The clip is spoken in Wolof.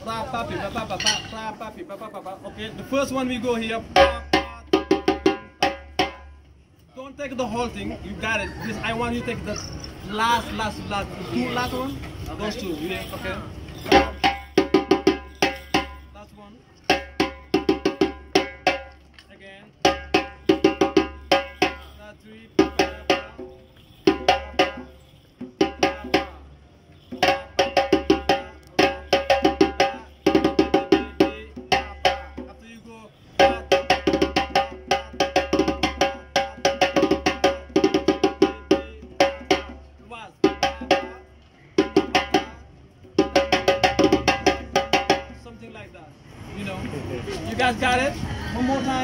Okay, the first one we go here. Don't take the whole thing. You got it. This I want you to take the last two last one. Those two. Yeah. Okay. Last one. Again. Last three. After you go. Something like that, you know. You guys got it? One more time.